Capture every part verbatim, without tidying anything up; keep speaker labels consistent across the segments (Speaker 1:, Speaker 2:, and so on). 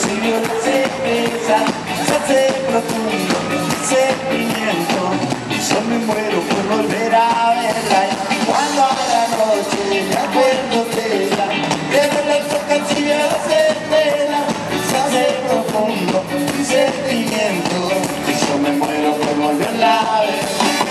Speaker 1: vio la cerveza, se hace profundo sentimiento. Yo me muero por volver a verla. Cuando a la noche me acuerdo de ella, pero la toca si vio la cerveza, se hace profundo sentimiento. Yo me muero por volverla a ver.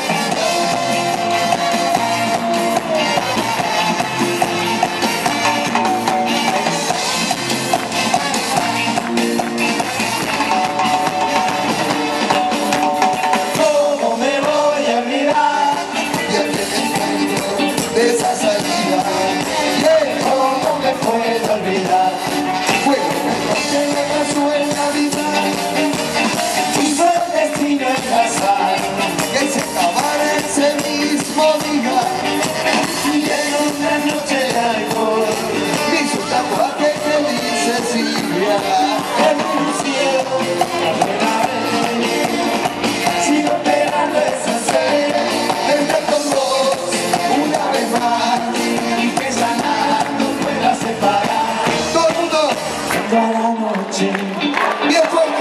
Speaker 2: Esa salida, que cómo me puedo olvidar. Fue una noche de casualidad
Speaker 1: Y fue el destino enlazar
Speaker 2: que se acabara ese mismo día.
Speaker 1: y en una noche de alcohol
Speaker 2: Me hizo un tatuaje que dice Silvia.
Speaker 1: en un cielo otra vez sigo esperando esa sed
Speaker 2: Entre los dos, una vez más,
Speaker 1: y que esa nada nos pueda separar.
Speaker 2: todo el mundo,
Speaker 1: toda la noche
Speaker 2: bien fuerte.